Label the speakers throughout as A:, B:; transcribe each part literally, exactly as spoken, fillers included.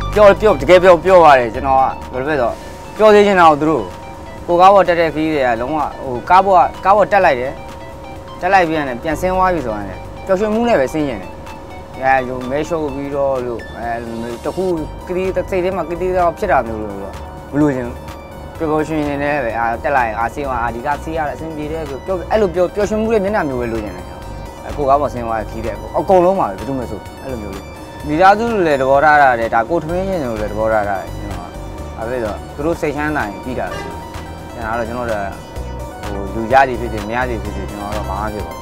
A: ပြောပြောတကယ်ပြောပြောပါတယ်ကျွန်တော်ကဘယ်လိုလဲဆိုပြောသေးချင်တာကိုသူတို့ကိုကားပေါ်တက်တဲ့ခီးတွေကလုံးဝဟိုကားပေါ်ကကားပေါ်တက်လိုက်တယ်တက်လိုက်ပြန်တယ်ပြန်ဆင်းသွားပြီဆိုရင်ပျော်ရွှင်မှုနဲ့ပဲဆင်းရင်တယ်အဲလိုမဲရှုပ်ပြီးတော့လို့အဲတခုကတိစိတ်ထဲမှာကတိတော့ဖြစ်တာမျိုးလို့တော့မလို့ချင်းပျော်ပျော်ရွှင်ရွှင်နဲ့ပဲအာတက်လိုက်အာဆေးအာဒီကဆေးရအဆင်ပြေတယ်ပြောအဲ့လိုပြောပျော်ရွှင်မှုရဲ့မျက်နှာမျိုးပဲလို့ရင်တယ်အကိုကားပေါ်ဆင်းသွားခီးတယ်အကုန်လုံးပါပဲဘယ်သူမှဆိုအဲ့လိုမျိုးလေးမိသားစုလိုလည်းသဘောထားရတယ်ဒါကိုထမင်းချင်းလိုလည်းသဘောထားရတယ်ကျွန်တော်အဲ့ဒါဆိုသူတို့စိတ်ချမ်းသာရင်ပြီးတာပဲကျွန်တော်တော့ကျွန်တော်တို့ဟိုလူရည်ဖြစ်တယ်မရည်ဖြစ်တယ်ကျွန်တော်တော့ဘာမှဖြစ်ပါဘူး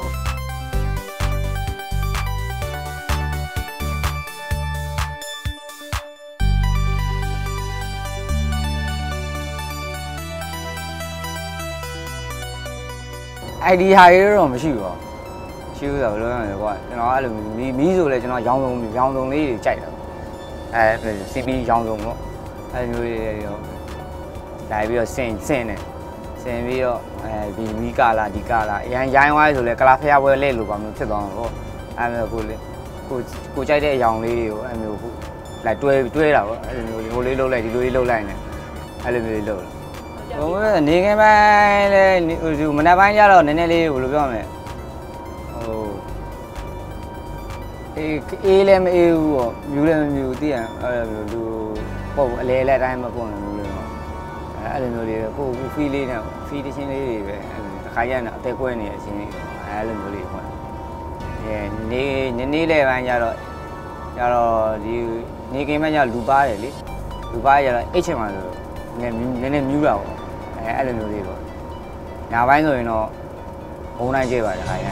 A: အိုင်ဒီဟာတွေတော့မရှိဘူးပေါ့ရှိဘူးဆိုတော့ဘယ်လိုလဲကွာကျွန်တော်အဲ့လိုမီးမီးဆိုလဲကျွန်တော်ရောင်စုံရောင်စုံလေးတွေကြိုက်တယ်အဲ စီ ပီ ရောင်စုံပေါ့အဲမျိုးတွေရောလာပြီးတော့ဆင်ဆင်နေဆင်ပြီးတော့အဲဒီမီးကာလာဒီကာလာအရန်ရိုင်းသွားဆိုလဲကလာဖျားပွဲလဲလို့ပါမျိုးဖြစ်သွားမှာပေါ့အဲမျိုးကိုလေကိုကိုကြိုက်တဲ့အရောင်လေးတွေကိုအဲမျိုးခုလိုက်တွဲတွဲတာပေါ့အဲလိုမျိုးဟိုလေးလှုပ်လိုက်ဒီလိုလေးလှုပ်လိုက်နေအဲလိုမျိုးလေးလှုပ်ဟိုနေခင်းပိုင်းလဲဟိုမနက်ပိုင်းကျတော့နည်းနည်းလေးဘယ်လိုပြောမလဲဟိုအေးအေးလည်းမအေးဘူးပေါ့မြူလည်းမမြူသိရအဲ့လိုမျိုးလူပေါ့အလဲလဲတိုင်းမပေါ့နေမျိုးလေးပေါ့အဲ့လိုမျိုးလေးကိုကိုဖီးလေးနဲ့ဖီးတချင်းလေးတွေပဲအဲ့လိုတစ်ခါရနေအသေးကွဲနေတဲ့အချင်းလေးအဲ့လိုမျိုးလေးပေါ့အဲနေနေနေလဲပိုင်းကျတော့ကျတော့ဒီနေကင်းပိုင်းကျလူပါတယ်လေလူပါကျတော့အိတ်ချင်မှလို့နည်းနည်းနည်းမြူတာပေါ့အဲအဲ့လိုမျိုးလေးပေါ့ညာပိုင်းဆိုရင်တော့ဘုံနိုင်ကြပါတယ်ခါရ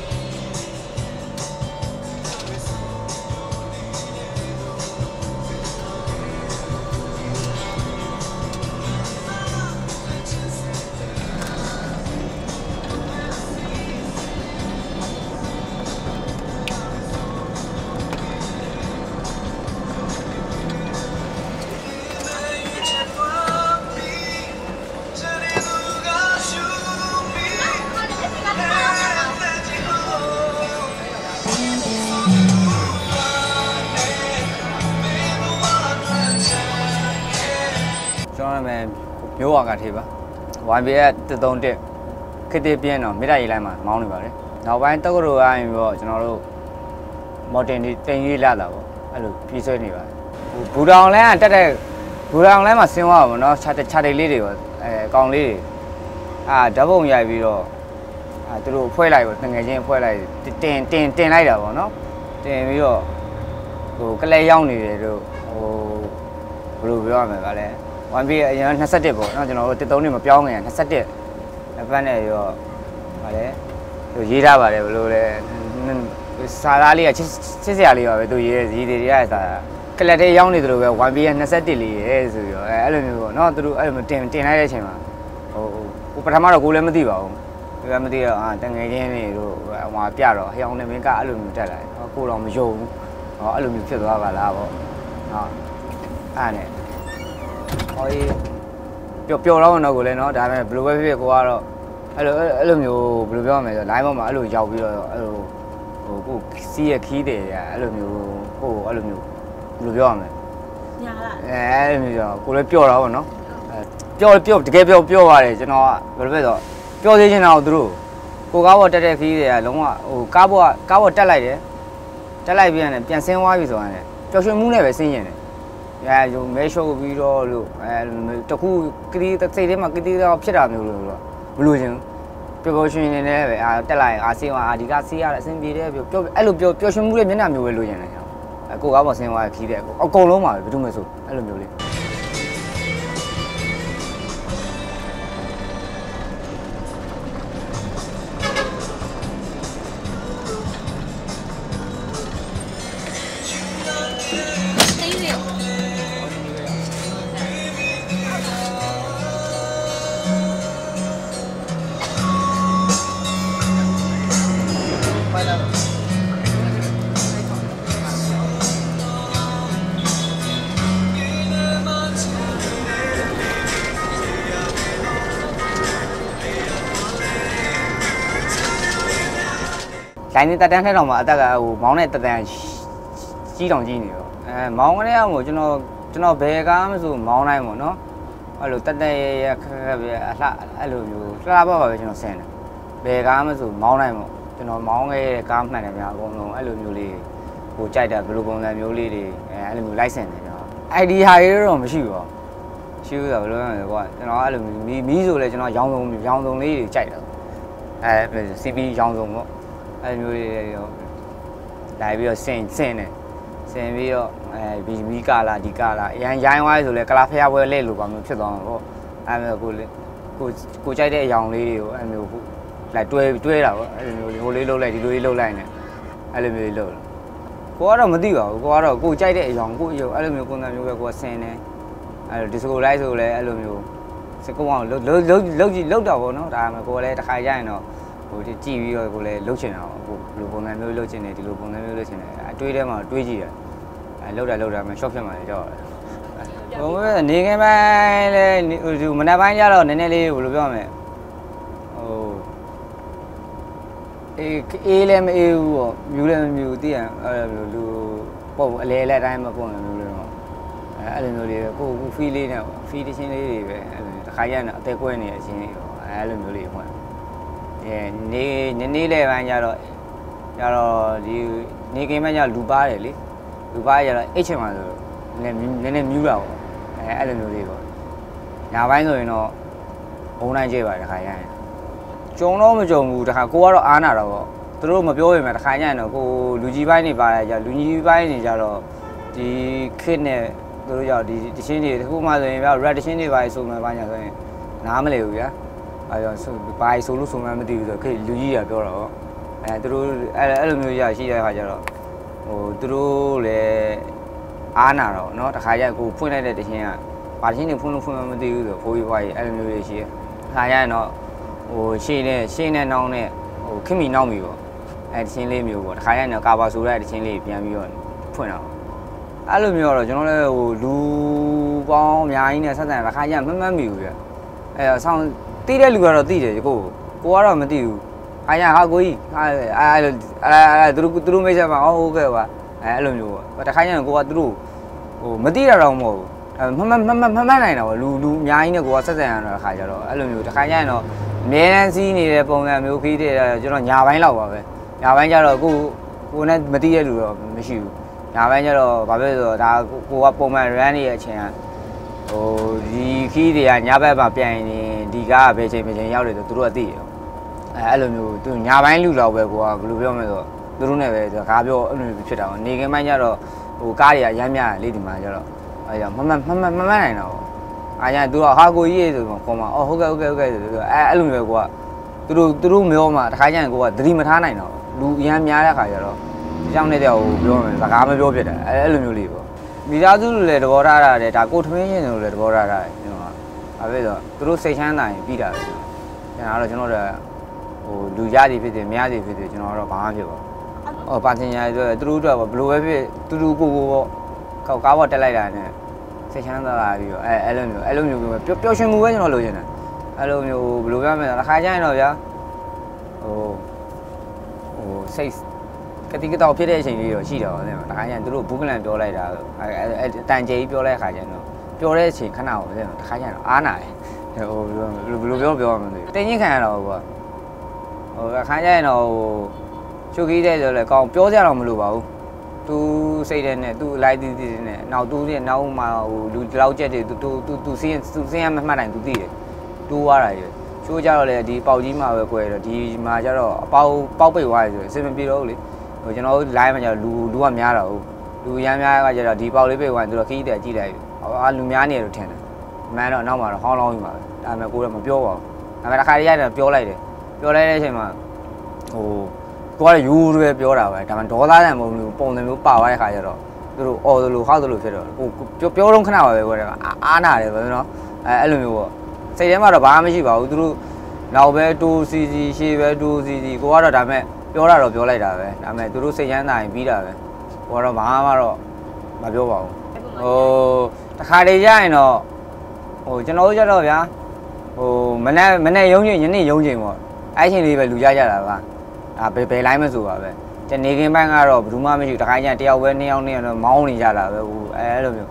A: မျိုးဝါကထေးပါဝိုင်ဘီရဲ့တစ်သုံးတက်ခစ်တစ်ပြင်းတော့မိသားရေးလိုက်မှာမောင်းနေပါလေနောက်ပိုင်းတက္ကသိုလ်အရင်ပေါ့ကျွန်တော်တို့မော်တင်ဒီတင်ရေးလာတာပေါ့အဲ့လိုပြေးဆွဲနေပါတယ်ဘူတောင်လန်းကတက်တဲ့ဘူတောင်လန်းမှာဆင်းသွားပါဘောနော်ခြာခြာတိတ်လေးတွေပေါ့အဲအကောင်လေးတွေအာဓာတ်ပုံရိုက်ပြီးတော့အာသူတို့ဖွဲလိုက်ပေါ့တငယ်ချင်းဖွဲလိုက်တင်တင်တင်လိုက်တာပေါ့နော်တင်ပြီးတော့ဟိုကလဲရောက်နေတယ်တို့ဟိုဘယ်လိုပြောရမလဲကလဲဝမ်ဘီအရင်နှစ်ဆက်တစ်ပေါ့နော်ကျွန်တော်တို့တစ်သုံးနှစ်မပြောင်းခင်နှစ်ဆက်တစ်အပတ်နဲ့ရောဗာလေသူရေးထားပါတယ်ဘယ်လိုလဲစာသားလေးကချစ်ချစ်စရာလေးပါပဲသူရေးတဲ့ဇီးတွေတွေကစာကလပ်တဲ့ရောက်နေတယ်လို့ပဲဝမ်ဘီကနှစ်ဆက်တစ်လေးရဲဆိုပြီးတော့အဲအဲ့လိုမျိုးပေါ့နော်သူတို့အဲ့လိုတင်တင်လိုက်တဲ့အချိန်မှာဟိုဟိုပထမတော့ကိုလည်းမသိပါဘူးကိုလည်းမသိတော့အာတငယ်ချင်းတွေတို့ဟိုပြတော့ဟျောင်းနေမင်းကအဲ့လိုမျိုးတက်လာတယ်ကိုတော့မယုံဘူးဟောအဲ့လိုမျိုးဖြစ်သွားပါလားပေါ့ဟာအဲ့နဲ့ဟိုပျော်ပျော်တော့တော့ကိုလည်းเนาะဒါပေမဲ့ဘယ်လိုပဲဖြစ်ဖြစ်ကိုကတော့အဲ့လိုအဲ့လိုမျိုးဘယ်လိုပြောရမလဲဆို line ပေါ်မှာအဲ့လိုရောက်ပြီးတော့အဲ့လိုဟိုကိုစီးရခီးတယ်အဲ့လိုမျိုးကိုအဲ့လိုမျိုးဘယ်လိုပြောရမလဲညာလားအဲအဲ့လိုမျိုးကြောကိုလည်းပျော်တာပေါ့เนาะအဲပျော်ပျော်တကယ်ပျော်ပျော်ပါတယ်ကျွန်တော်ကဘယ်လိုပဲဆိုပျော်သေးချင်တာကိုသူတို့ကိုကားပေါ်တက်တဲ့ခီးတွေကလုံးဝဟိုကားပေါ်ကကားပေါ်တက်လိုက်တယ်တက်လိုက်ပြန်တယ်ပြန်ဆင်းသွားပြီဆိုရင်ပျော်ရွှင်မှုနဲ့ပဲဆင်းရင်တယ်အဲရုံမဲရှုပ်ပြီးတော့လို့အဲတခုကတိစိတ်ထဲမှာကတိတော့ဖြစ်တာမျိုးလို့တော့မလို့ချင်းပျော်ပျော်ရွှင်ရွှင်နဲ့ပဲအာတက်လိုက်အာဆေးအာဒီကဆေးရအဆင်ပြေတယ်ပြောအဲ့လိုပြောပျော်ရွှင်မှုရဲ့မျက်နှာမျိုးပဲလို့ရင်တယ်အကိုကားပေါ်ဆင်းသွားခီးတယ်အကုန်လုံးပါပဲဘယ်သူမှဆိုအဲ့လိုမျိုးလေးတိုင်းနဲ့တက်တန်းထဲတော့မှအသက်ကဟိုမောင်းနဲ့တက်တန်းကြီးတောင်ကြီးနေတော့အဲမောင်းကလေးကဟိုကျွန်တော်ကျွန်တော်ဘယ်ကားမှဆိုမောင်းနိုင်မို့နော်အဲ့လိုတက်တက်ရရခက်ခက်ပဲအလှအဲ့လိုမျိုးလှလှပပါပဲကျွန်တော်ဆင်တယ်ဘယ်ကားမှဆိုမောင်းနိုင်မို့ကျွန်တော်မောင်းခဲ့တဲ့ကားမှန်တယ်များအကုန်လုံးအဲ့လိုမျိုးလေးကိုကြိုက်တာဘယ်လိုပုံစံမျိုးလေးတွေအဲအဲ့လိုမျိုးလိုက်ဆင်တယ်ကျွန်တော်အိုင်ဒီဟာတွေတော့မရှိဘူးပေါ့ရှိဘူးဆိုဘယ်လိုလဲကွာကျွန်တော်အဲ့လိုမီးမီးဆိုလဲကျွန်တော်ရောင်စုံရောင်စုံလေးတွေကြိုက်တယ်အဲ စီ ပီ ရောင်စုံပေါ့အဲ့လိုမျိုးတွေရောလာပြီးတော့ဆင်ဆင်တယ်ဆင်ပြီးတော့အဲမီးကာလာဒီကာလာအရန်ရိုင်းဝိုင်းဆိုလဲကလာဖျားပွဲလဲလို့ပါမျိုးဖြစ်သွားမှာပေါ့အဲ့မျိုးကိုကိုကိုကြိုက်တဲ့အယောင်လေးတွေကိုအဲ့မျိုးလိုက်တွဲတွဲတာပေါ့အဲ့လိုမျိုးဟိုလေးလှုပ်လိုက်ဒီလိုလေးလှုပ်လိုက်နေအဲ့လိုမျိုးလေးလှုပ်ကိုကတော့မသိပါဘူးကိုကတော့ကိုကြိုက်တဲ့အယောင်ကိုအယောင်အဲ့လိုမျိုးပုံစံမျိုးပဲကိုကဆင်တယ်အဲ့လိုဒီစကိုလိုက်ဆိုလဲအဲ့လိုမျိုးစကုံအောင်လှုပ်လှုပ်လှုပ်လှုပ်ကြည့်လှုပ်တော့ဗောနော်ဒါမှကိုလည်းတစ်ခါကြရင်တော့ဟိုကြည့်ပြီးတော့ကိုလည်းလှုပ်ချင်တာပေါ့ကိုဒီလိုပုံစံမျိုးလှုပ်ချင်တယ်ဒီလိုပုံစံမျိုးလှုပ်ချင်တယ်အတွေးထဲမှာတွေးကြည့်တယ်အဲလှုပ်တာလှုပ်တာမှ short ဖြစ်မှလည်းကြောက်တယ်ဟိုနေငယ်ပိုင်းလဲဟိုမနက်ပိုင်းကျတော့နည်းနည်းလေးဘယ်လိုပြောရမလဲဟိုအေးအေးလည်းမအေးဘူးပေါ့မြူလည်းမမြူသိရအဲ့လိုလူပေါ့အလဲလက်တိုင်းမပေါ့မျိုးလို့တော့အဲ့လိုမျိုးလေးကိုကိုဖီးလေးနဲ့ဖီးတချင်းလေးတွေပဲအဲ့လိုတစ်ခါရရင်အသေးကွဲနေတဲ့အချင်းလေးပေါ့အဲ့လိုမျိုးလေးဖွင့်အဲနေနည်းနည်းလေးပိုင်းကျတော့ကျတော့ဒီနေကင်းမှကျလူပါတယ်လေလူပါကျတော့အိတ်ချင်မှဆိုနည်းနည်းနည်းနည်းမြူတာပေါ့အဲအဲ့လိုမျိုးလေးပေါ့ညာပိုင်းဆိုရင်တော့ဘုံတိုင်းကျပါတစ်ခါရရင်ကြုံတော့မကြုံဘူးတခါကိုကတော့အားနာတော့ပေါ့သူတို့မပြောရင်မှတခါညံ့တော့ကိုလူကြီးပိုင်းနေပါတယ်ကြာလူကြီးပိုင်းနေကြတော့ဒီခစ်နဲ့သူတို့ကြောင့်ဒီတချင်းတွေတခုမှဆိုရင်ပြ red တချင်းတွေပါဆိုမှပါညာဆိုရင်နားမလဲဘူးဗျာအဲကြောင့်ဘာဆိုလို့ဆိုမှမသိဘူးဆိုခစ်လူကြီးကပြောတော့အဲသူတို့အဲ့အဲ့လိုမျိုးရရှိတဲ့အခါကျတော့ဟိုသူတို့လည်းအားနာတော့เนาะတခါကျကိုဖွင့်လိုက်တဲ့တချင်းကဘာတချင်းတွေဖွင့်လို့ဖွင့်မှမသိဘူးဆိုဖိုးကြီးဖွားကြီးအဲ့လိုမျိုးတွေရှိတယ်ခါကျရင်တော့ဟိုရှေ့နဲ့ရှေ့နဲ့နှောင်းနဲ့ဟိုခင်မီနှောင်းပြီပေါ့အဲတချင်းလေးမျိုးပေါ့တခါရရင်ကာဘာဆိုတဲ့တချင်းလေးပြန်ပြီးတော့ဖွင့်တော့အဲ့လိုမျိုးတော့ကျွန်တော်လည်းဟိုလူပေါင်းအများကြီးနဲ့ဆက်ဆံတခါရမမှတ်မိဘူးပြအဲဆောင်းတီးတဲ့လူကတော့တီးတယ်ကိုကိုကတော့မတီးဘူးအားရဟာကိုကြီးအဲအဲအဲသူတို့သူတို့မိတ်ဆက်မှာဟုတ်ကဲ့ပါအဲအဲ့လိုမျိုးပေါ့တခါရရင်ကိုကသူတို့ဟိုမတီးတာတော့မဟုတ်ဘူးမမမမမနိုင်တော့လူလူအများကြီးနဲ့ကိုကဆက်ဆံရတော့တခါကြတော့အဲ့လိုမျိုးတခါရရင်တော့အမြဲတမ်းစီးနေတဲ့ပုံစံမျိုးခီးတဲ့ကျွန်တော်ညာပိုင်းလောက်ပါပဲညာပိုင်းကျတော့ကိုကိုနဲ့မတီးတဲ့လူတော့မရှိဘူးညာပိုင်းကျတော့ဘာဖြစ်လို့ဆိုတော့ဒါကိုကပုံမှန် run နေတဲ့အချိန်ကဟိုဒီခီးတွေကညာဘက်မှာပြန်နေဒီကားကဘယ်ချိန်ဘယ်ချိန်ရောက်တယ်ဆိုသူတို့ကသိတယ်အဲအဲ့လိုမျိုးသူညာပိုင်းလူတော့ပဲကိုကဘယ်လိုပြောမလဲဆိုတော့သူတို့နဲ့ပဲကားပြောအဲ့လိုဖြစ်တာပေါ့နေကင်းပိုင်းကျတော့ဟိုကားတွေကရမ်းများလေဒီမှာကျတော့အဲကြောင့်မမမမမနိုင်တော့အားရသူကဟာကိုကြီးဆိုတော့ခေါ်မှာအော်ဟုတ်ကဲ့ဟုတ်ကဲ့ဟုတ်ကဲ့ဆိုတော့အဲအဲ့လိုမျိုးကိုကသူတို့သူတို့မျိုးမှာတခါကျရင်ကိုကသတိမထားနိုင်တော့လူအရန်များတဲ့ခါကျတော့ဒီကြောင့်နဲ့တည်းဟိုပြောမယ်စကားမပြောဖြစ်တယ်အဲအဲ့လိုမျိုးလေးပေါ့မိသားစုလည်းသဘောထားတာတယ်ဒါကိုထမင်းချင်းတွေလည်းသဘောထားတာတယ်ကျွန်တော်ကဘာဖြစ်တော့သူတို့စိတ်ချမ်းသာရင်ပြီးတာပဲကျွန်တော်ကတော့ကျွန်တော်တို့ဟိုလူရသည်ဖြစ်တယ်မရသည်ဖြစ်တယ်ကျွန်တော်ကတော့ဘာမှဖြစ်ပါဟောပါစင်ညာတွေသူတို့တော့ဘယ်လိုပဲဖြစ်တူတူကိုကိုပေါ့ကောက်ကားပေါ်တက်လိုက်တာနဲ့စိတ်ချမ်းသာလာပြီးတော့အဲအဲ့လိုမျိုးအဲ့လိုမျိုးပျော်ပျော်ရွှင်မှုပဲကျွန်တော်လိုချင်တယ်အဲ့လိုမျိုးဘယ်လိုပြောမလဲတစ်ခါကျရင်တော့ဗျာဟိုဟိုစိတ်ကတိကတော့ဖြစ်တဲ့အချိန်လေးတော့ရှိတော့တယ်တစ်ခါကျရင်သူတို့ဘူးကလန်ပြောလိုက်တာအဲအဲတန်ကြေးပြောလိုက်တဲ့ခါကျရင်တော့ပြောတဲ့အချိန်ခဏတော့တယ်တစ်ခါကျရင်တော့အားနာတယ်ဟိုဘယ်လိုပြောပြောမှမသိဘူးတင်းချင်းခံရတော့ကွာဟိုအခါကျရင်တော့ဟိုချုပ်ကြီးတဲ့ဆိုလဲကောင်းပြောစရာတော့မလိုပါဘူးသူစိတ်တဲ့နဲ့သူအလိုက်တီးတီးနဲ့နောက်သူနဲ့နောက်မှဟိုလူလောက်ချက်တွေသူသူသူသူစင်းသူစင်းရမှတ်နိုင်သူသိတယ်တိုးသွားတာကြီးချိုးကြတော့လေဒီပေါက်ကြီးမှာပဲကွယ်တော့ဒီမှာကျတော့အပေါက်ပေါက်ပိတ်သွားတယ်ဆိုရင်အစင်မပြေတော့ဘူးလေဟိုကျွန်တော်တို့ line မှာကျတော့လူလူကများတော့ဘူးလူရမ်းများကကျတော့ဒီပေါက်လေးပိတ်သွားရင်သူတို့ခီးတဲ့ကြည့်လိုက်အာလူများနေတယ်လို့ထင်တယ်မှန်တော့နောက်မှာတော့ဟောင်းလောင်းကြီးမှာပဲဒါပေမဲ့ကိုယ်တော့မပြောပါဘူးဒါပေမဲ့တစ်ခါတည်းရတယ်ပြောလိုက်တယ်ပြောလိုက်တဲ့အချိန်မှာဟိုကိုကယူရဲပြောတာပဲဒါမှဒေါသတန်ပုံမျိုးပုံစံမျိုးပါသွားတဲ့ခါကျတော့သူတို့အော်သလိုဟောက်သလိုဖြစ်တော့ဟိုပြောပြောတော့ခဏပါပဲကွာအားနာတယ်ပဲနော်အဲအဲ့လိုမျိုးပေါ့စိတ်ထဲမှာတော့ဘာမှမရှိပါဘူးသူတို့နောက်ပဲတိုးစီစီရှေ့ပဲတိုးစီစီကိုကတော့ဒါမဲ့ပြောတာတော့ပြောလိုက်တာပဲဒါမဲ့သူတို့စိတ်ချမ်းသာရင်ပြီးတာပဲကိုကတော့ဘာမှတော့မပြောပါဘူးဟိုတခါတည်းရရင်တော့ဟိုကျွန်တော်တို့ကြတော့ဗျာဟိုမနေ့မနေ့ရုံးချိန်ညနေရုံးချိန်ပေါ့အဲ့ချိန်လေးပဲလူကြကြတာပါအာဘယ်ဘယ်လိုင်းမဆိုပါပဲတနေကင်းပိုင်းကတော့ဘယ်သူမှမရှိဘူးတခါကျတယောက်ပဲနှစ်ယောက်နှစ်ယောက်တော့မောင်းနေကြတာပဲဟိုအဲအဲ့လိုမျိုးဟ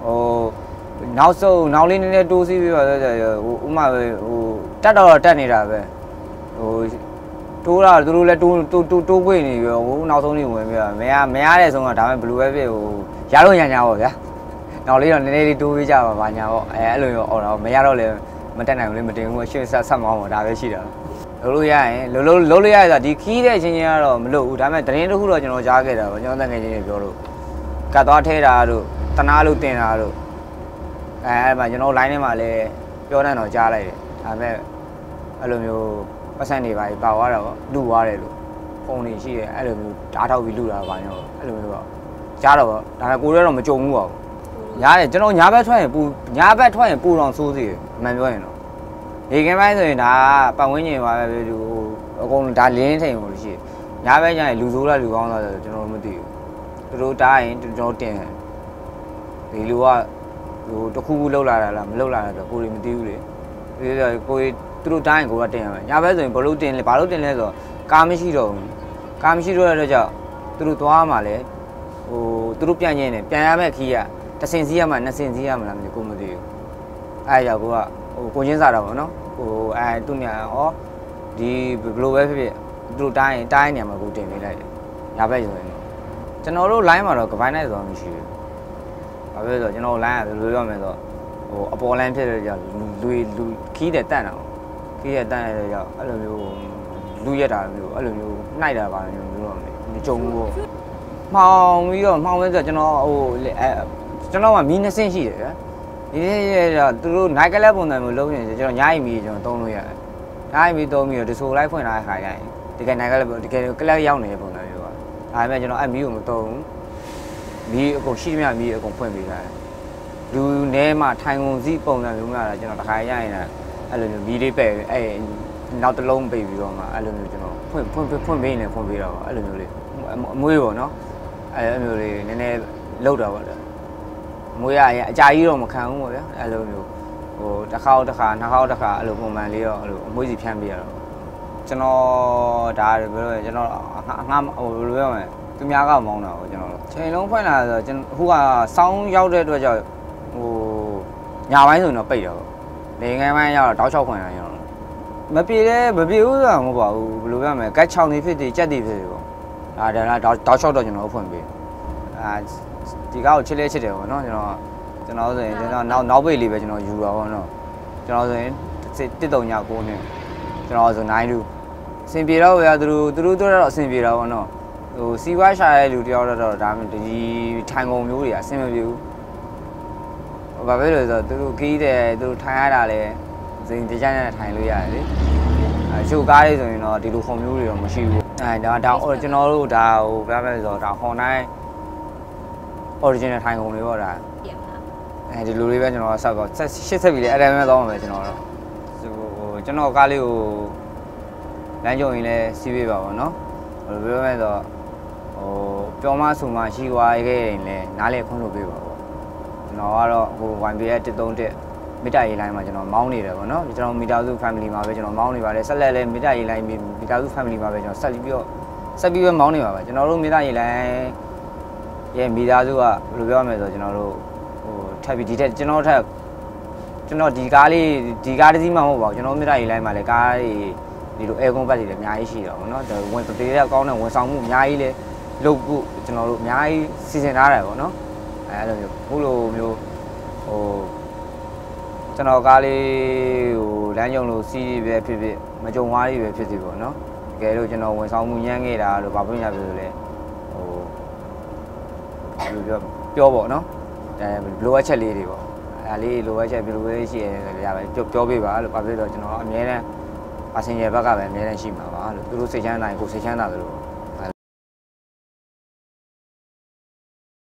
A: ဟိုနောက်ဆုံးနောက်လေးနည်းနည်းတိုးစီးပြီးတော့ဟိုဥမာဟိုတက်တော့တက်နေတာပဲဟိုတိုးတာသူတို့လည်းတိုးတိုးတိုးခွေနေပြီးဟိုနောက်ဆုံးနေဝင်ပြီးတော့မရမရတဲ့ဆုံးကဒါပေမဲ့ဘလူးပဲဖြစ်ဟိုရလို့ညာညာပေါ့ဗျာနောက်လေးတော့နည်းနည်းလေးတိုးပေးကြပါပါညာပေါ့အဲအဲ့လိုရောအော်တော့မရတော့လည်းမတက်နိုင်ဘူးလေမတင်ဘူးအရှင်းဆက်ဆက်မောင်းပေါ့ဒါပဲရှိတာလုံးလို့ရရင်လုံးလုံးလုံးလို့ရရဆိုဒီခီးတဲ့အချင်းချင်းကတော့မလို့ဘူးဒါပေမဲ့တရင်တစ်ခုတော့ကျွန်တော်ကြားခဲ့တာပေါ့ကျွန်တော်တကယ်ချင်းပြောလို့ကတ်သွားထဲတာတို့တနာလို့တင်တာတို့အဲအဲ့မှာကျွန်တော် line ထဲမှာလည်းပြောတတ်တော့ကြားလိုက်တယ်ဒါပေမဲ့အဲ့လိုမျိုးပတ်စံတွေပါပါသွားတာပေါ့လူသွားတယ်လို့ဖုန်းတွေရှိတယ်အဲ့လိုမျိုးဓာတ်ထောက်ပြီးလူတာပါညောအဲ့လိုမျိုးပေါ့ကြားတော့ပေါ့ဒါပေမဲ့ကိုရဲတော့မကြုံဘူးပေါ့ညားတယ်ကျွန်တော်ညာဘက်ထွက်ရင်ပူညာဘက်ထွက်ရင်ပူတော်ဆိုးစီအမှန်ပြောရင်တော့ဒီကင်းပိုင်းဆိုရင်ဒါပတ်ဝန်းကျင်ပါပဲဟိုအကုန်ဒါလင်းထိန်လို့ရှိညာဘက်ကျရင်လူဆိုးလားလူကောင်းလားဆိုကျွန်တော်မသိဘူးသူတို့တားရင်ကျွန်တော်တင်ဒီလူကဟိုတခုခုလောက်လာတာလားမလောက်လာတာဆိုကိုယ်တွေမသိဘူးလေဒီဆိုကိုယ်သူတို့တိုင်းကိုကတင်ရမယ်ညာဘက်ဆိုရင်ဘလို့တင်လဲဘာလို့တင်လဲဆိုတော့ကားမရှိတော့ဘူးကားမရှိတော့တဲ့အတွက်ကြောင့်သူတို့သွားမှလည်းဟိုသူတို့ပြန်ကျင်တယ်ပြန်ရမယ့်ခီးကတဆင်စီးရမှနှစ်ဆင်စီးရမလားမသိကိုမသိဘူးအဲကြောင့်ကိုကဟိုကိုချင်းစားတာပေါ့နော်ဟိုအဲသူညာဩဒီဘလို့ပဲဖြစ်ဖြစ်သူတို့တိုင်းတိုင်းနေမှာကိုတင်ပေးလိုက်တယ်ညာဘက်ဆိုရင်ကျွန်တော်တို့ line မှာတော့ကပိုင်းနိုင်ဆိုတော့မရှိဘူးဘာဖြစ်လို့ဆိုတော့ကျွန်တော် line ကဘယ်လိုပြောမလဲဆိုတော့ဟိုအပေါ် line ဖြစ်တဲ့ကြောင့်လူလူခီးတယ်တန့်တာခီးတယ်တန့်တဲ့ကြောင့်အဲ့လိုမျိုးလူရက်တာမျိုးအဲ့လိုမျိုးနှိုက်တာပါမျိုးမျိုးတော့မကြုံဘူးပေါ့မှောင်ပြီးတော့မှောင်လဲဆိုတော့ကျွန်တော်ဟိုအဲကျွန်တော်ကမီးနှစ်ဆင့်ရှိတယ်ဗျာဒီနေ့ကျတော့သူတို့ night club ပုံစံမျိုးလုပ်နေတယ်ကျွန်တော်ညအိမ်မီးကျွန်တော်သုံးလို့ရတယ်ညအိမ်မီးသုံးပြီးတော့ဒီဆို live ဖွင့်လာတဲ့ခါကျရင်တကယ် night club တကယ် club ရောက်နေတဲ့ပုံစံမျိုးပါဒါပေမဲ့ကျွန်တော်အမီးကိုမသုံးဘူးမီးအကုန်ရှိသမျှမီးအကုန်ဖွင့်ပေးထားတယ်လူနဲမှာထိုင်ကုန်စီးပုံစံမျိုးများတာကျွန်တော်တခါရရင်လည်းအဲ့လိုမျိုးမီးလေးပဲအဲနောက်တစ်လုံးပိတ်ပြီးတော့မှအဲ့လိုမျိုးကျွန်တော်ဖွင့်ဖွင့်ဖွင့်ပေးနေဖွင့်ပေးတော့အဲ့လိုမျိုးလေးအမွေးပေါ့နော်အဲ့လိုမျိုးလေးနည်းနည်းလောက်တာပေါ့မွေးရရင်အကြာကြီးတော့မခံဘူးပေါ့ဗျာအဲ့လိုမျိုးဟိုတစ်ခါတစ်ခါနှစ်ခါတစ်ခါအဲ့လိုပုံမှန်လေးတော့အဲ့လိုအမွေးစီဖြန်းပေးရတော့ကျွန်တော်ဒါဘယ်လိုလဲကျွန်တော်ငါဟိုဘယ်လိုပြောမလဲသူများကမောင်းတာပေါ့ကျွန်တော်ချိန်လုံးဖွင့်လာဆိုကျွန်တော်အခုကစောင်းရောက်တဲ့အတွက်ကြောင့်ဟိုညာပိုင်းဆိုတော့ပိတ်တယ်ပေါ့နေငယ်ပိုင်းရောက်တော့တောက်ချောက်ဖွင့်လာကျွန်တော်မပြေလဲမပြေဘူးဆိုတာမဟုတ်ပါဘူးဘယ်လိုပြောမလဲကတ်ချောင်းနေဖြစ်တယ်ကြက်တွေဖြစ်တယ်ပေါ့ဒါဒါတောက်တောက်ချောက်တော့ကျွန်တော်ဖွင့်ပေးအာဒီကားကိုချစ်လဲချစ်တယ်ပေါ့နော်ကျွန်တော်ကျွန်တော်ဆိုရင်ကျွန်တော်နောက်နောက်ပိတ်လေးပဲကျွန်တော်ယူတာပေါ့နော်ကျွန်တော်ဆိုရင်တစ်တုံညကိုနေကျွန်တော်ဆိုနိုင်လူအဆင်ပြေတော့ဗျာသူတို့သူတို့တော့အဆင်ပြေတာပေါ့နော်ဟိုစီးပွားရှာတဲ့လူတယောက်တော့ဒါမှဒီထိုင်ကုန်မျိုးတွေအဆင်မပြေဘူးဘာပဲလို့ဆိုတော့သူတို့ခီးတယ်သူတို့ထိုင်ရတာလဲစိန်တကြမ်းနဲ့ထိုင်လို့ရတယ်လေအဲရှုပ်ကားလေးဆိုရင်တော့ဒီလိုခုံမျိုးတွေတော့မရှိဘူးအဲဒါဒါကျွန်တော်တို့ဒါဟိုဘာပဲဆိုတော့ဒါဟွန်တိုင်း original ထိုင်ကုန်တွေပေါ့ဒါအဲဒီလိုလေးပဲကျွန်တော်ဆောက်တော့ရှစ်ဆက်ပြီလေအဲ့ဒါပဲသွားမှာပဲကျွန်တော်တော့ဟိုကျွန်တော်ကားလေးကိုလမ်းကြုံရင်လည်းစီးပေးပါပေါ့နော်ဘယ်လိုပြောမလဲဆိုတော့ဟိုပြောမဆူမရှိွားခဲ့ရင်လည်းနားလေခွင့်လို့ပေးပါပေါ့ကျွန်တော်ကတော့ဟို one B S တစ်သုံးတစ်မိတာရေးလိုင်းမှာကျွန်တော်မောင်းနေတယ်ပေါ့နော်ကျွန်တော်မိသားစု family မှာပဲကျွန်တော်မောင်းနေပါတယ်ဆက်လက်လည်းမိတာရေးလိုင်းမိသားစု family မှာပဲကျွန်တော်ဆက်ပြီးတော့ဆက်ပြီးပဲမောင်းနေပါပဲကျွန်တော်တို့မိတာရေးလိုင်းရဲ့မိသားစုကဘယ်လိုပြောရမလဲဆိုတော့ကျွန်တော်တို့ဟိုထပ်ပြီးဒီထက်ကျွန်တော်ထက်ကျွန်တော်ဒီကားလေးဒီကားတစ်စီးမှမဟုတ်ပါဘူးကျွန်တော်မိတာရေးလိုင်းမှာလည်းကားတွေဒီလို air con ဘက်တွေလည်းအများကြီးရှိတာပေါ့နော်ဝင်ပတေးတဲ့ကောင်းတဲ့ဝန်ဆောင်မှုအများကြီးလည်းလုပ်ဖို့ကျွန်တော်တို့အများကြီးစီစဉ်ထားတယ်ပေါ့နော်အဲအဲ့လိုမျိုးခုလိုမျိုးဟိုကျွန်တော်ကားလေးဟိုလမ်းကြုံလို့စီးပဲဖြစ်ဖြစ်မကြုံဝါးလေးပဲဖြစ်စီပေါ့နော်တကယ်လို့ကျွန်တော်ဝန်ဆောင်မှုညံ့ခဲ့တာလို့ဘာဖြစ်ညာပြောလို့လဲဟိုပြောပြောပေါ့နော်အဲလိုအပ်ချက်လေးတွေပေါ့အဲလေးလိုအပ်ချက်ဘယ်လိုပဲရှိရဲရပဲပြောပြောပေးပါလို့ဘာဖြစ်လို့ကျွန်တော်အများနဲ့ပါစင်ရဘက်ကပဲအများနဲ့ရှိမှာပါလို့သူတို့စိတ်ချမ်းသာရင်ကိုယ်စိတ်ချမ်းသာတယ်လို့